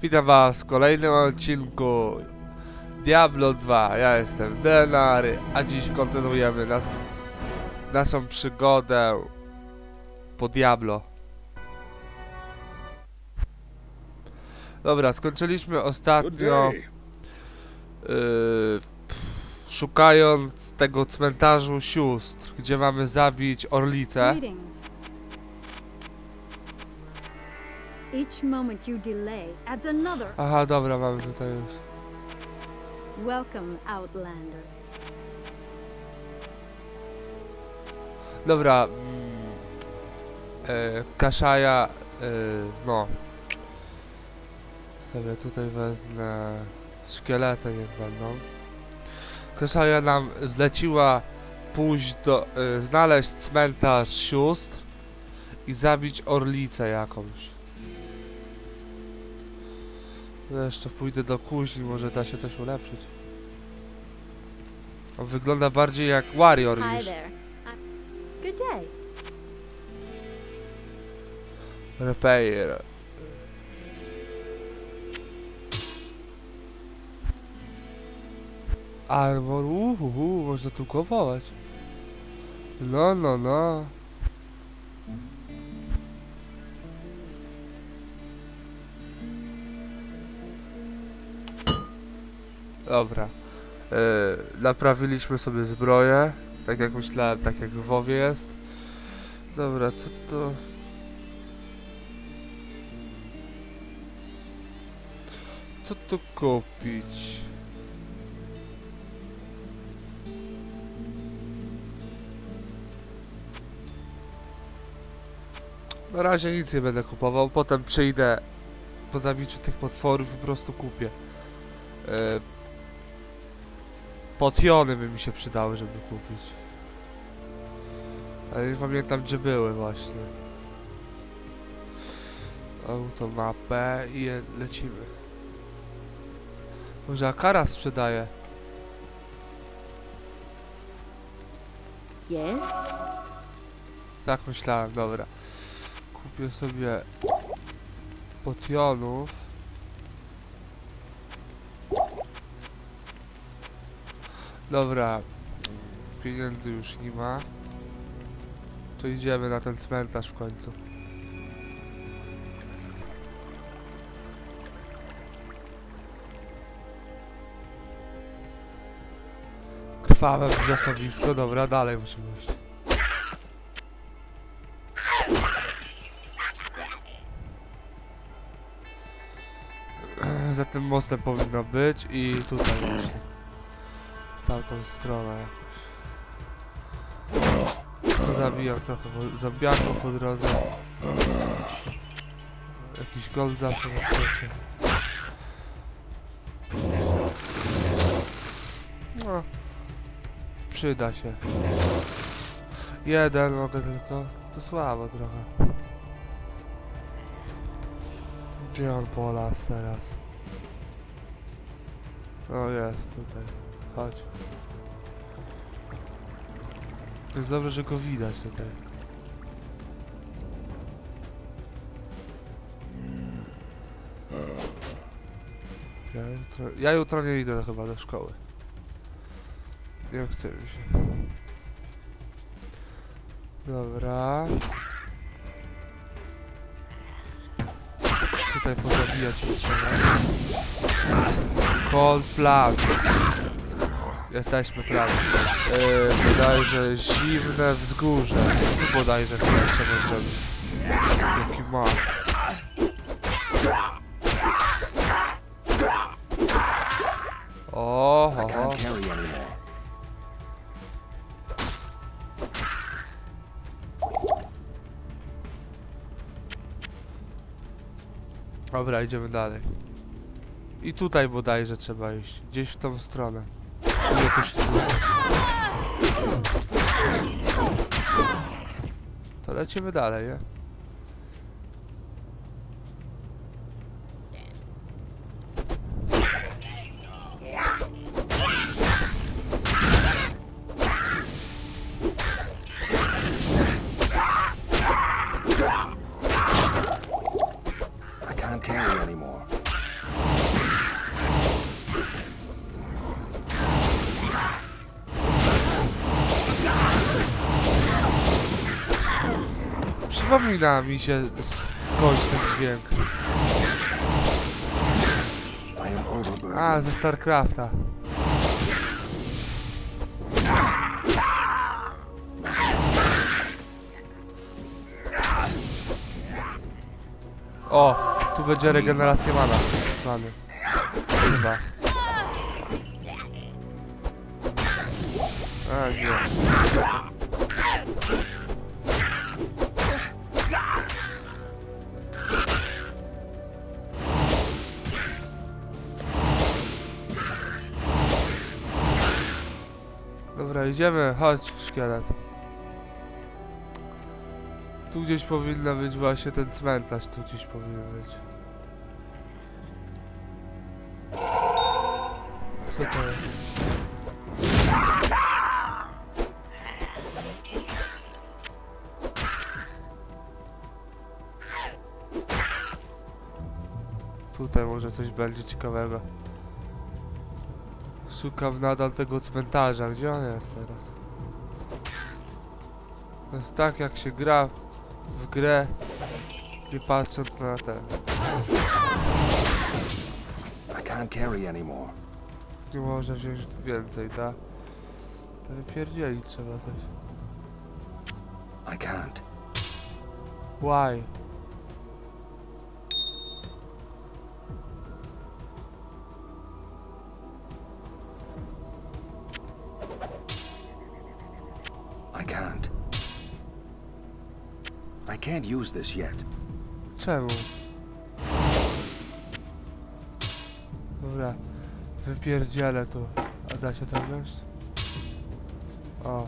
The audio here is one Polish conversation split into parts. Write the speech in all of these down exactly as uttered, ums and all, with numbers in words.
Witam was w kolejnym odcinku Diablo dwa. Ja jestem Denary, a dziś kontynuujemy nas, naszą przygodę po Diablo. Dobra, skończyliśmy ostatnio yy, szukając tego cmentarzu sióstr, gdzie mamy zabić orlicę. Each moment you delay adds another. Aha, dobra, mamy tutaj już. Welcome, Outlander. Dobra, mm, e, Kaszaja, e, no. Sobie tutaj wezmę szkielety, niech będą. Kaszaja nam zleciła pójść do, e, znaleźć cmentarz sióstr i zabić orlicę jakąś. Jeszcze pójdę do kuźni, może da się coś ulepszyć. On wygląda bardziej jak warrior Hi niż there. Good day. repair. Armor, uhuhu, można tu kupować. No, no, no. Dobra. Yy, naprawiliśmy sobie zbroję. Tak jak myślałem, tak jak w WoWie jest. Dobra, co to... Co tu kupić? Na razie nic nie będę kupował, potem przyjdę po zabiciu tych potworów i po prostu kupię. Yy, Potiony by mi się przydały, żeby kupić. Ale nie pamiętam, gdzie były właśnie. Automapę i je lecimy. Może Akara sprzedaje. Yes. Tak myślałem, dobra. Kupię sobie potionów. Dobra, pieniędzy już nie ma. To idziemy na ten cmentarz w końcu. Krwawe wrzosowisko, dobra, dalej musimy iść. Za tym mostem powinno być i tutaj właśnie. W tamtą stronę jakoś. To zabijam trochę zombiaków po drodze. Jakiś gold zawsze zaskoczy. No. Przyda się. Jeden mogę tylko. To słabo trochę. Gdzie on po las teraz? O, jest tutaj. Chodź. To jest dobrze, że go widać tutaj. Ja jutro, ja jutro nie idę chyba do szkoły. Nie chce mi się. Dobra. Tutaj pozabijać się trzeba. Cold Plant. Jesteśmy prawie. Yy, bodajże zimne wzgórze. Tu bodajże chyba trzeba zrobić. Jaki ma. O, ho, ho. Dobra, idziemy dalej. I tutaj bodajże trzeba iść. Gdzieś w tą stronę. Nie, to się... To lecimy dalej, nie? can't carry anymore. przypomina mi się skądś ten dźwięk. I am overburdened. A, ze StarCrafta. O, tu będzie regeneracja mana. Many. Chyba. A, nie. Dobra, idziemy. Chodź, szkielet. Tu gdzieś powinno być właśnie ten cmentarz. Tu gdzieś powinien być. Co to jest? Tutaj może coś będzie ciekawego. Szukam nadal tego cmentarza. Gdzie on jest teraz? To jest tak, jak się gra w grę, nie patrząc na ten. I can't carry anymore. Nie można wziąć więcej, tak? To wypierdzielić trzeba coś. I can't. Why? I can't. I can't use this yet. Czemu? Dobra, wypierdzielę tu. A da się to wziąć? O.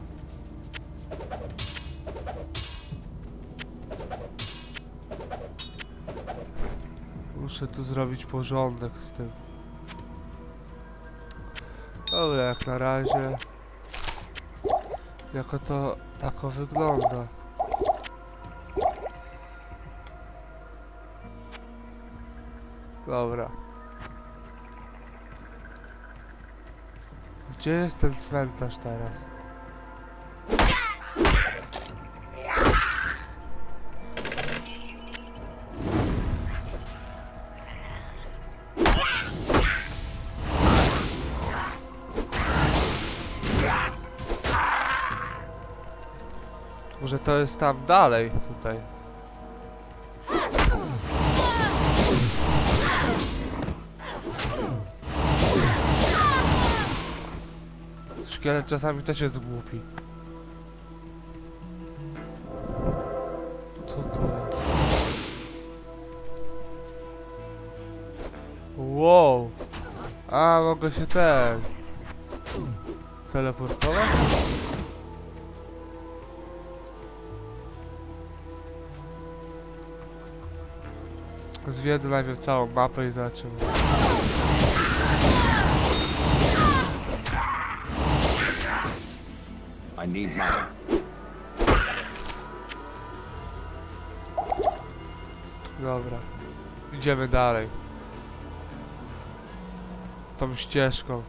Muszę tu zrobić porządek z tym. Dobra, jak na razie. Jako to tako wygląda. Dobra. Gdzie jest ten cmentarz teraz? Może to jest tam dalej, tutaj. Szkielet czasami też jest głupi. Co to jest? Wow! A, mogę się ten... teleportować? Zwiedzę najpierw całą mapę i zobaczymy. I need mana. Dobra. Idziemy dalej. Tą ścieżką.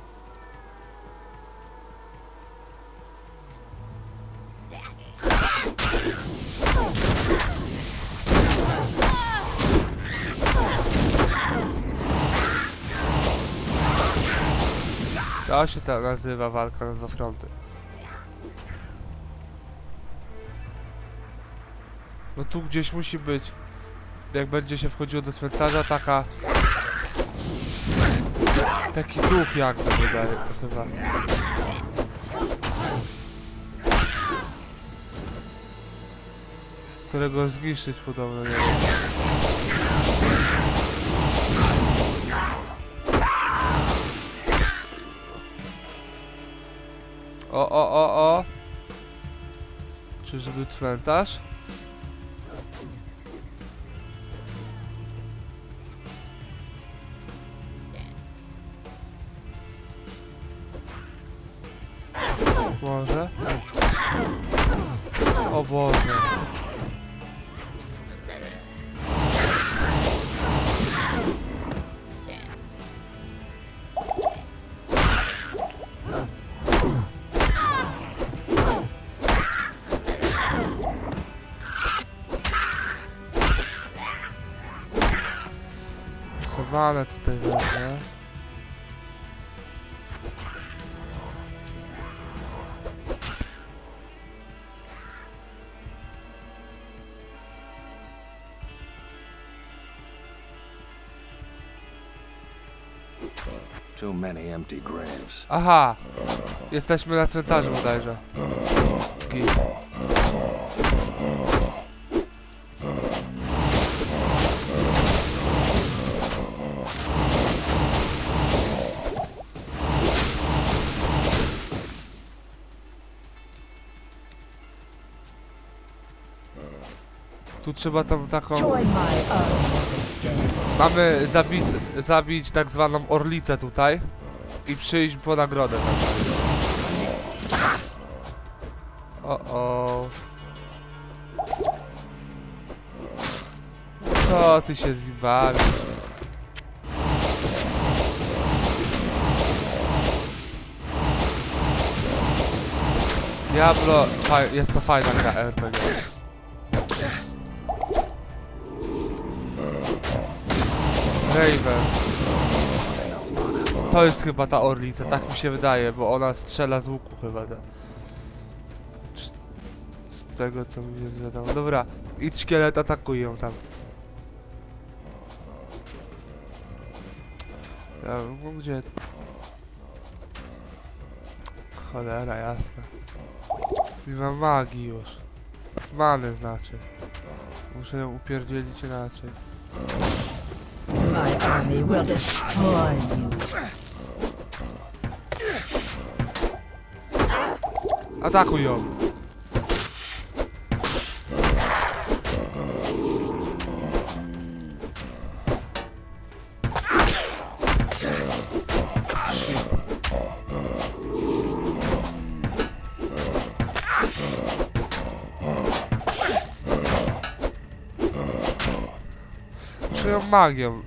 To się ta nazywa walka na dwa fronty. No tu gdzieś musi być, jak będzie się wchodziło do cmentarza, taka... Taki duch jakby wydaje, chyba. Którego zniszczyć podobno, nie wiem. O, o, o, o! Czyżby cmentarz? Może? O Boże. Sawanę tutaj wezmę. Too many empty graves. Aha! Jesteśmy na cmentarzu bodajże. Git. Tu trzeba tam taką... Mamy zabić, zabić tak zwaną orlicę tutaj i przyjść po nagrodę. O o. Co ty się z nim bawisz? Diablo, jest to fajna gra R P G. Raven. To jest chyba ta orlica, tak mi się wydaje, bo ona strzela z łuku chyba. Tak. Z tego co mi jest wiadomo. Dobra, idź szkielet, atakuj ją tam. Ja, no gdzie? Cholera, jasna. Nie mam magii już. Many znaczy. Muszę ją upierdzielić inaczej. My army will destroy you. Atakuj ją! Muszę ją magią.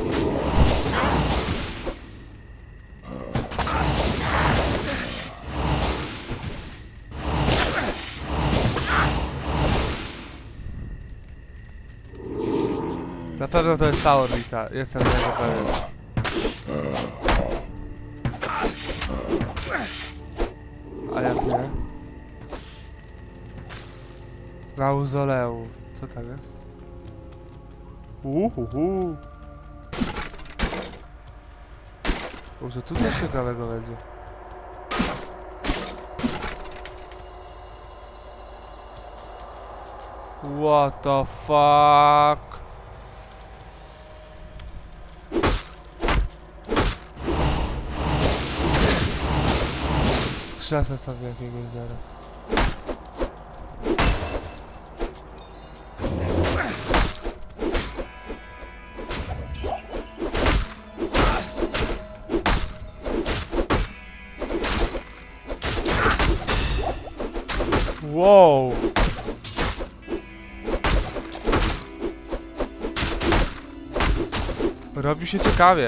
Na pewno to jest ta orlica, jestem tego pewien. A jak nie? Mauzoleum. Co tam jest? Uhuhu. Może tu coś ciekawego będzie. What the fuck? Skrzesę sobie jakiegoś zaraz. Wow! Robi się ciekawie.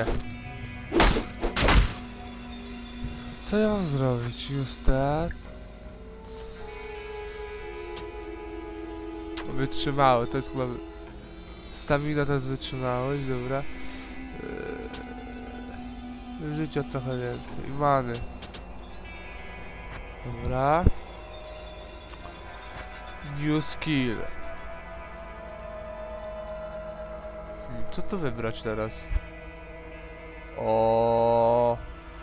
Co ja mam zrobić? Just that. Wytrzymały, to jest chyba... Stamina to jest wytrzymałość, dobra. Yy... Życia trochę więcej. I many. Dobra. New skill. Hmm, co tu wybrać teraz? O.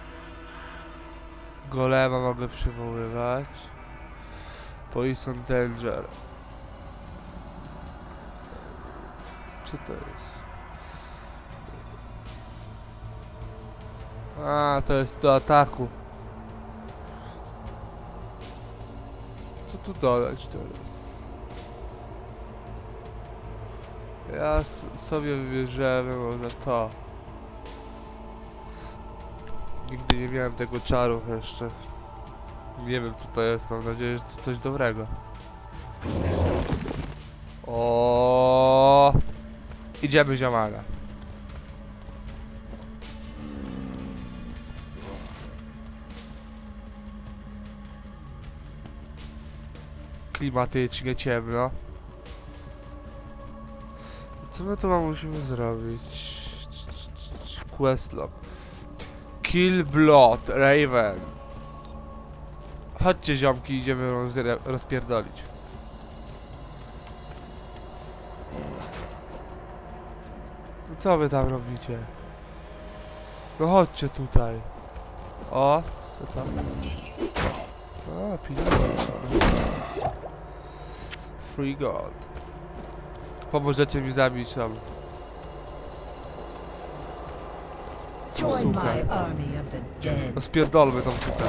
Golema mogę przywoływać. Poison Danger. Co to jest? A, to jest do ataku. Co tu dodać teraz? Ja s sobie wybierzemy może to. Nigdy nie miałem tego czaru jeszcze. Nie wiem co to jest, mam nadzieję, że to coś dobrego. O, idziemy ziomala. Klimatycznie ciemno. Co my tu musimy zrobić? Questlog. Kill Blood Raven. Chodźcie ziomki, idziemy roz rozpierdolić. No co wy tam robicie? No chodźcie tutaj. O, co tam? A, pieniądze. Free gold. Pomożecie mi zabić tam. Join my army of the dead. Rozpierdolmy tą super.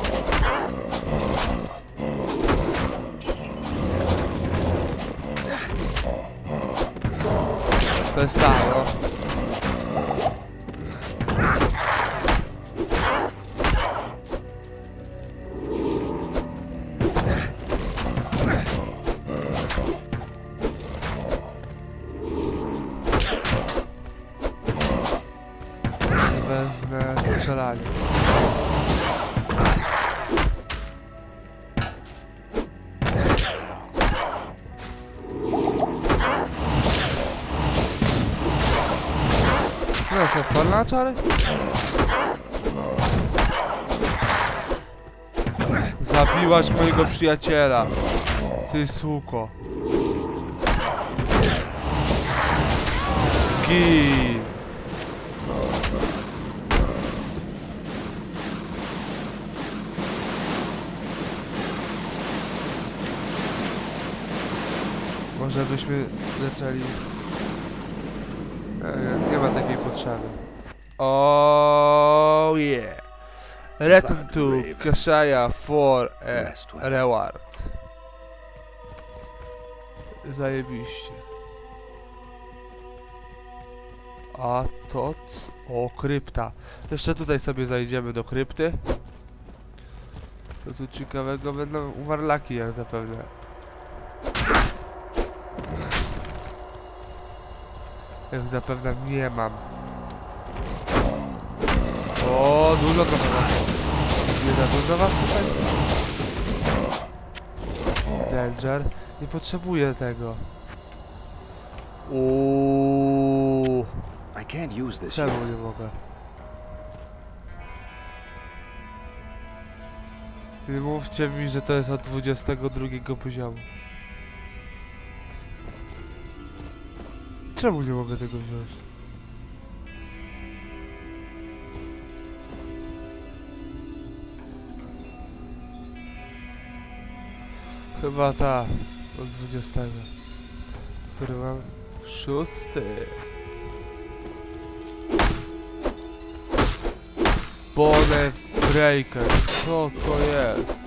To jest ta, no. Wezmę strzelanie. Co to jest odpalna czary? Zabiłaś mojego przyjaciela. Ty suko. Gin. Może byśmy zaczęli... Nie, nie ma takiej potrzeby. Oh yeah. Return to Kashaya for a reward. Zajebiście. A to... O, krypta. Jeszcze tutaj sobie zajdziemy do krypty. To tu ciekawego będą warlaki, jak zapewne. Jak zapewne nie mam. O, dużo trochę was. Nie za dużo was tutaj? Danger. Nie potrzebuję tego. Uuuu. I can't use this Czemu yet. nie mogę? Nie mówcie mi, że to jest od dwudziestego drugiego poziomu. Czemu nie mogę tego wziąć? Chyba ta od dwudziestego. Który mam? Szósty. Bone Breaker. Co to jest?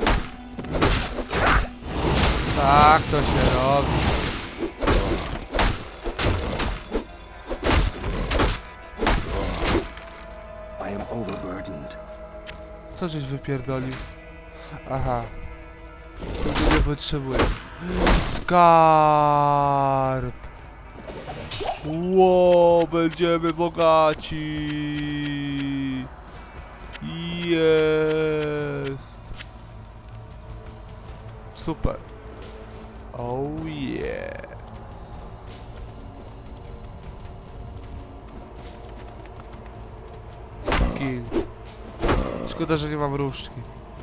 Tak to się robi. I am overburdened. Co żeś wypierdolił? Aha. Tego nie potrzebuję. Skarb! Ło, będziemy bogaci! Jest! Super! Oh yeah! Gin. Szkoda, że nie mam różdżki.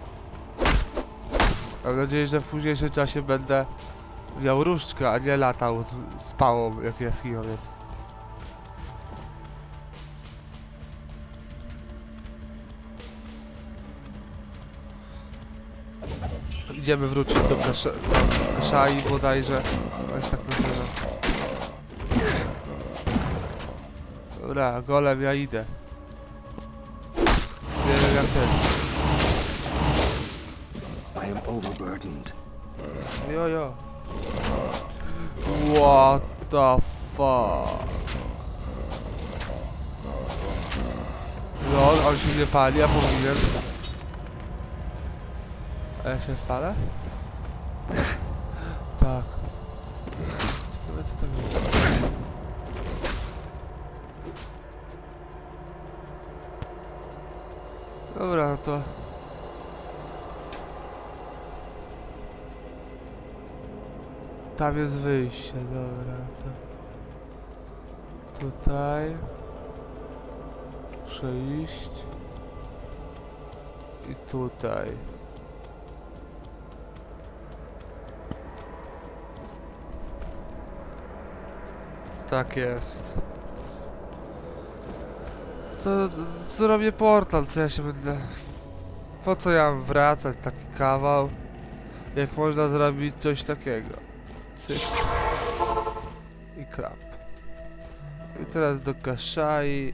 Mam nadzieję, że w późniejszym czasie będę miał różdżkę, a nie latał z, z pałą jak jaskiniowiec. Idziemy wrócić do kasza, do Kaszai bodajże. Coś tak nazywa. Dobra, golem, ja idę. Nie wiem jak ten. I am overburdened. Jo, jo. What the fuck? Lol, on się nie pali, a powinien. A ja się wcale? Tak. Ciekawe co to jest. Dobra, no to... Tam jest wyjście, dobra, to... Tutaj... muszę iść. I tutaj. Tak jest. To zrobię portal, co ja się będę... Po co ja mam wracać taki kawał? Jak można zrobić coś takiego? Cyk. I klap. I teraz do Kashai.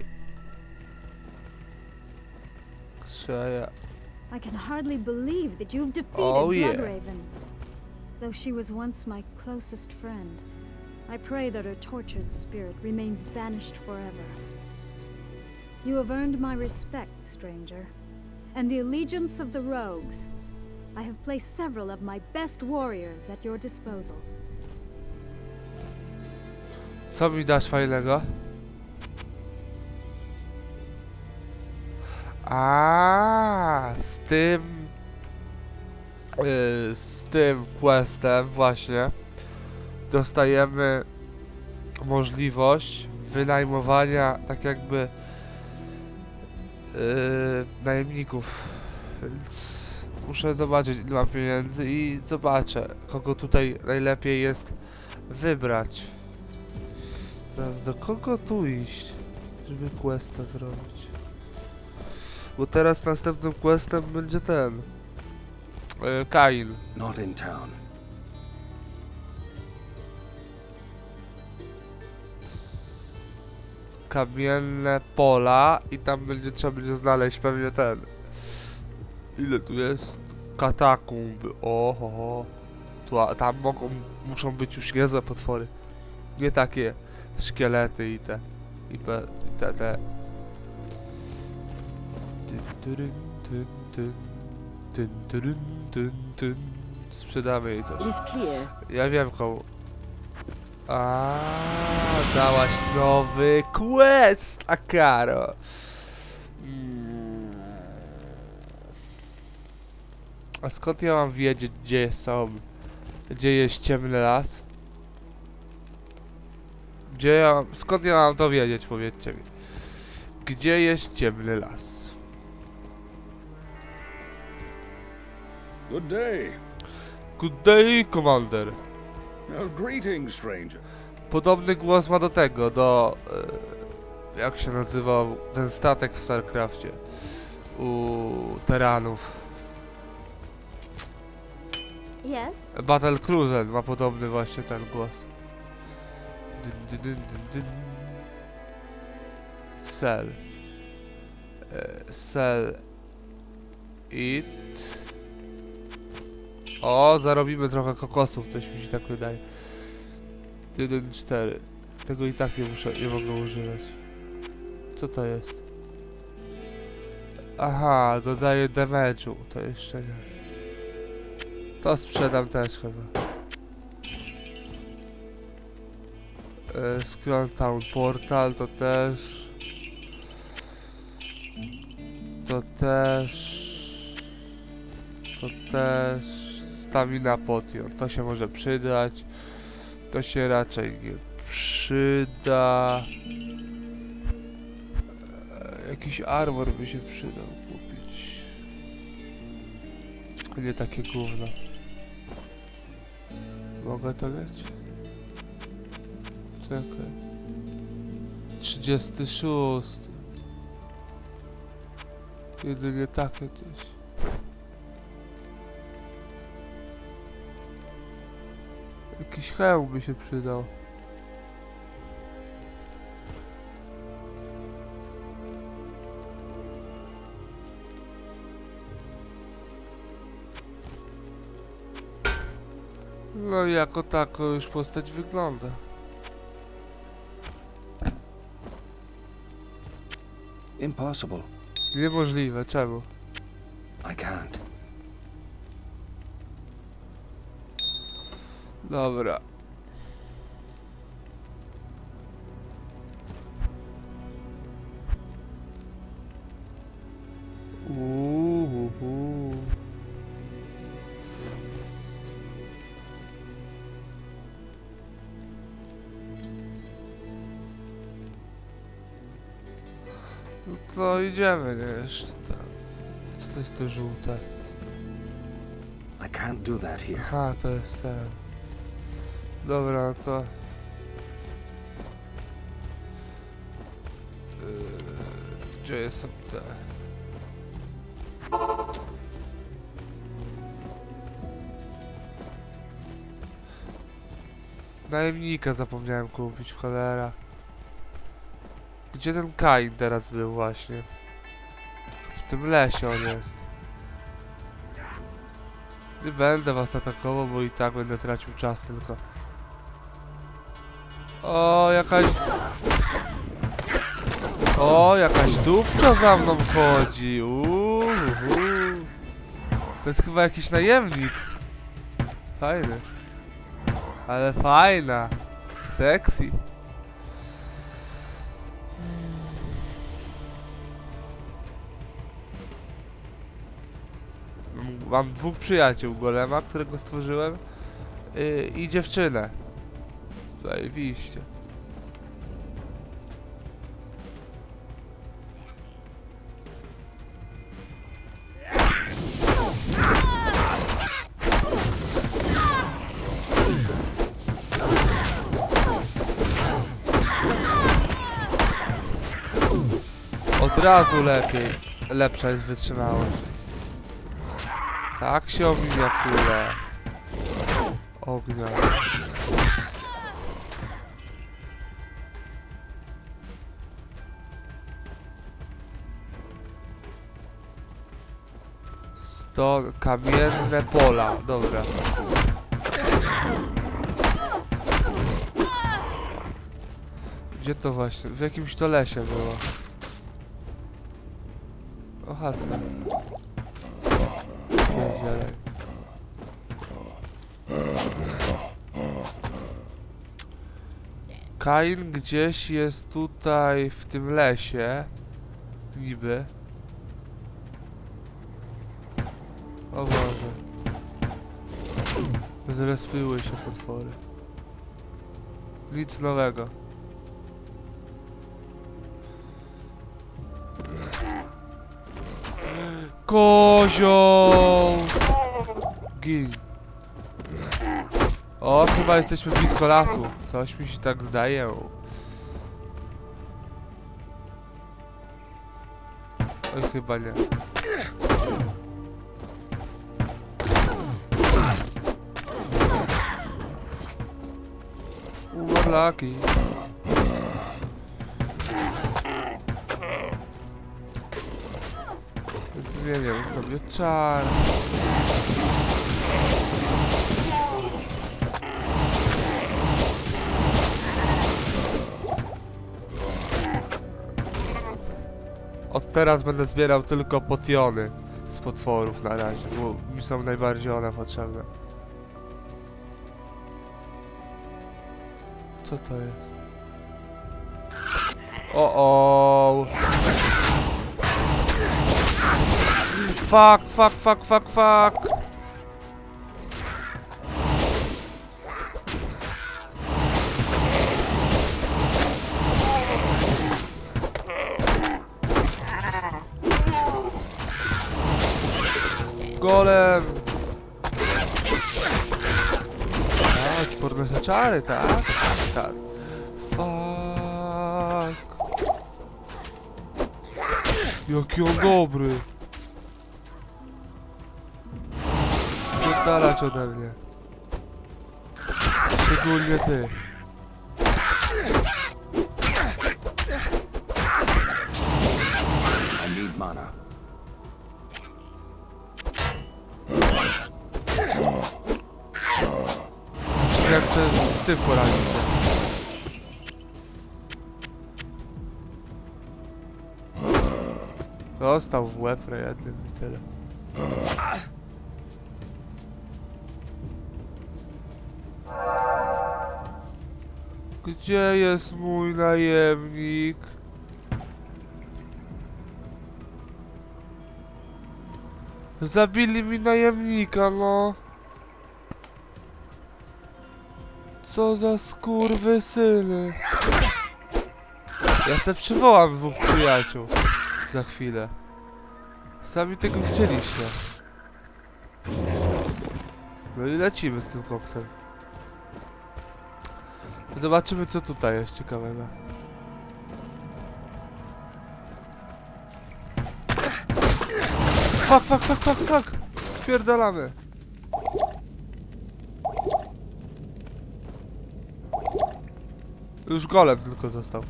Kashaja. I can hardly believe that you've defeated Oh, yeah. Bloodraven. Though she was once my closest friend, I pray that her tortured spirit remains banished forever. You have earned my respect, stranger, and the allegiance of the rogues. I have placed several of my best warriors at your disposal. Co mi dasz fajnego? A, z tym... Yy, z tym questem właśnie dostajemy możliwość wynajmowania tak jakby yy, najemników, więc muszę zobaczyć, ile mam pieniędzy i zobaczę, kogo tutaj najlepiej jest wybrać. Teraz do kogo tu iść, żeby questa zrobić? Bo teraz następnym questem będzie ten yy, Kain. Not in town. Kamienne pola i tam będzie trzeba będzie znaleźć pewnie ten. Ile tu jest? Katakumby. Oho. Tu, a tam mogą, muszą być już niezłe potwory. Nie takie szkielety i te. I, pe, i te, te. Tyn, tyryn, tyn, tyn, tyn, tyryn, tyn, tyn. Sprzedamy jej coś. It is clear. Ja wiem komu. A, dałaś nowy quest, Akaro. Mm. A skąd ja mam wiedzieć, gdzie są, gdzie jest ciemny las? Gdzie ja, skąd ja mam to wiedzieć, powiedzcie mi. Gdzie jest ciemny las? Good day. Good day, Commander. Uh, greetings, stranger. Podobny głos ma do tego, do... E, jak się nazywał ten statek w StarCrafcie? U Teranów. Yes? Battle Cruiser ma podobny właśnie ten głos. Dyn, dyn, dyn, dyn, dyn. Sell. E, sell. It. O, zarobimy trochę kokosów, coś mi się tak wydaje. jeden cztery. Tego i tak nie muszę, nie mogę używać. Co to jest? Aha, dodaje damage'u. To jeszcze nie. To sprzedam też chyba. E, Scroll Town Portal to też. To też. To też. Stamina Potion. To się może przydać. To się raczej nie przyda. E, jakiś armor by się przydał kupić. Nie takie gówno. Mogę to mieć? Czekaj. trzydziesty szósty. Jedynie takie coś. Jakiś hełm by się przydał. No i jako tako już postać wygląda. Impossible. Niemożliwe, czemu? I can't. Dobra. Uhuhu. No to idziemy, nie? Jeszcze tam. Co to jest to żółte? I can't do that here. Aha, to jest ten. Dobra, no to... Yy, gdzie są te? Najemnika zapomniałem kupić, cholera. Gdzie ten Kain teraz był właśnie? W tym lesie on jest. Nie będę was atakował, bo i tak będę tracił czas tylko. O, jakaś... O, jakaś dupka za mną chodzi. Uuu, to jest chyba jakiś najemnik. Fajny. Ale fajna. Sexy. Mam dwóch przyjaciół, golema, którego stworzyłem, yy, i dziewczynę. Zajebiście. Od razu lepiej, lepsza jest wytrzymałość. Tak się ominia kulę ognia. Sto kamienne pola, dobra. Gdzie to właśnie? W jakimś to lesie było. O, chatka. Pierdzielej. Kain gdzieś jest tutaj w tym lesie. Niby. O Boże. Zrespiły się potwory. Nic nowego. Kozioł! Gin. O, chyba jesteśmy blisko lasu. Coś mi się tak zdaje. Oj, chyba nie. Umarlaki. Zmieniam sobie czar. Od teraz będę zbierał tylko potiony z potworów na razie, bo mi są najbardziej one potrzebne. Co to jest? O o. Fuck, fuck, fuck, fuck, fuck. Golem. Tak, podnoszę czary, tak? Tak. Fuck. Jaki on dobry. Oddalać ode mnie. Szczególnie ty. I need mana. Jak sobie z tym poradzić. Dostał w łeb jednym i tyle. Gdzie jest mój najemnik? Zabili mi najemnika, no. Co za skurwysyny. Ja se przywołam dwóch przyjaciół. Za chwilę. Sami tego chcieliście. No i lecimy z tym koksem. Zobaczymy, co tutaj jest ciekawego. Fuck, fuck, fuck, fuck, fuck! Spierdalamy! Już golem tylko został.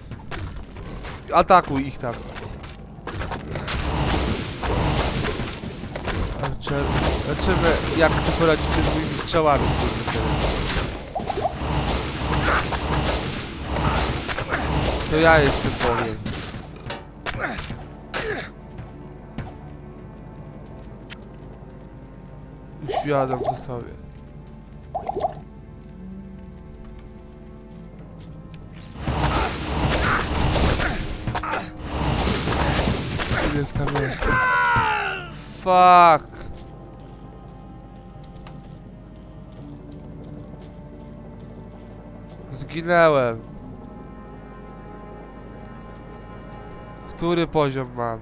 Atakuj ich tam. Zobaczymy, jak sobie poradzicie z moimi strzałami. To ja jestem powiem. Uświadom to sobie. Ile ich tam jest? Fuck! Zginęłem. Który poziom mam?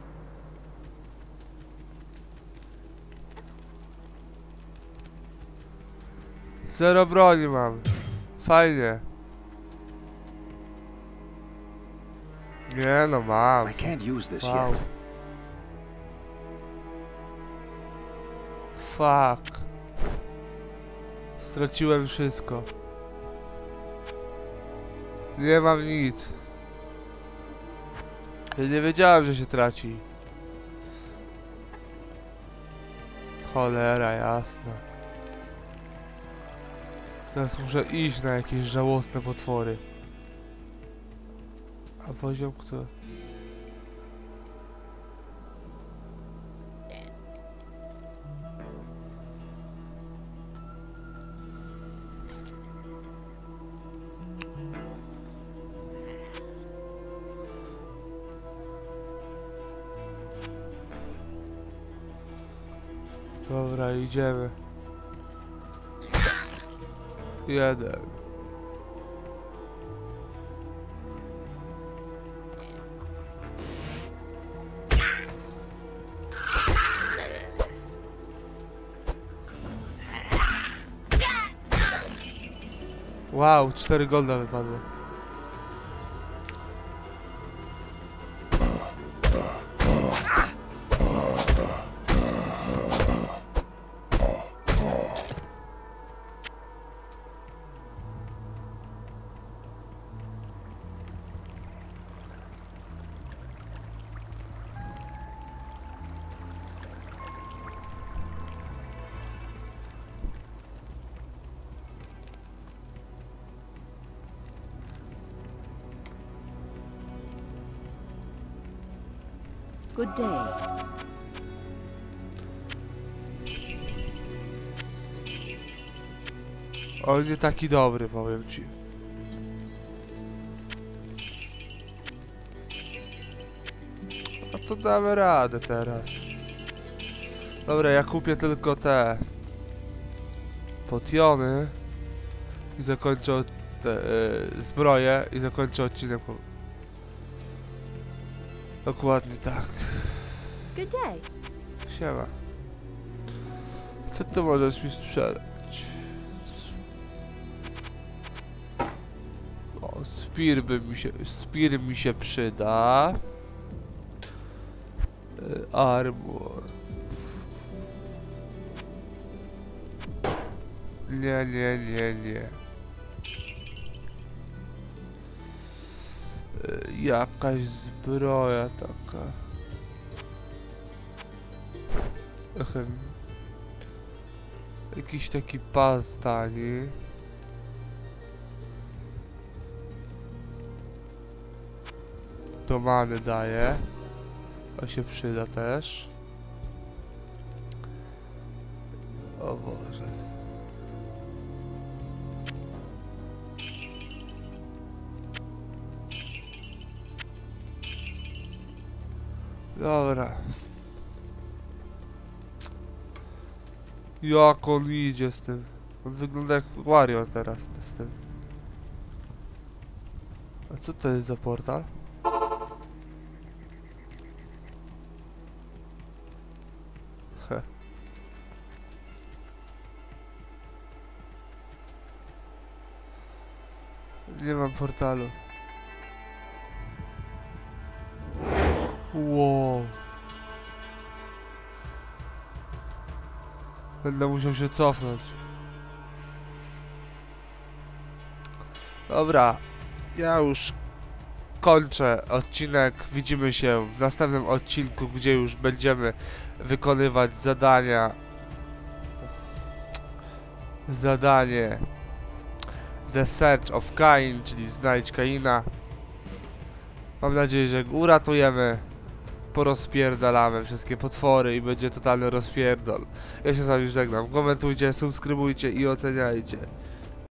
Zero broni mam. Fajnie. Nie no, mam. I can't use this Wow. yet. Fuck. Straciłem wszystko. Nie mam nic. Ja nie wiedziałem, że się traci. Cholera jasna. Teraz muszę iść na jakieś żałosne potwory. A poziom kto? Dobra, idziemy. Jeden. Wow, cztery golda wypadło. Good day. On nie taki dobry, powiem ci. A to damy radę teraz. Dobra, ja kupię tylko te potiony i zakończę te y, zbroje i zakończę odcinek. Dokładnie tak. Good day. Siema. Co ty możesz mi sprzedać? O, Spear by mi się, Spear mi się przyda. Y, Armor. Nie, nie, nie, nie. Y, Jakaś zbroja taka. Echem. Jakiś taki pas tani. To many daje. To się przyda też. O Boże. Dobra. Jak on idzie z tym? On wygląda jak Wario teraz z tym. A co to jest za portal? Heh. Nie mam portalu. Wow. Będę musiał się cofnąć. Dobra. Ja już kończę odcinek. Widzimy się w następnym odcinku, gdzie już będziemy wykonywać zadania. Zadanie The Search of Kain, czyli znajdź Kaina. Mam nadzieję, że go uratujemy. Porozpierdalamy wszystkie potwory i będzie totalny rozpierdol. Ja się z wami żegnam. Komentujcie, subskrybujcie i oceniajcie.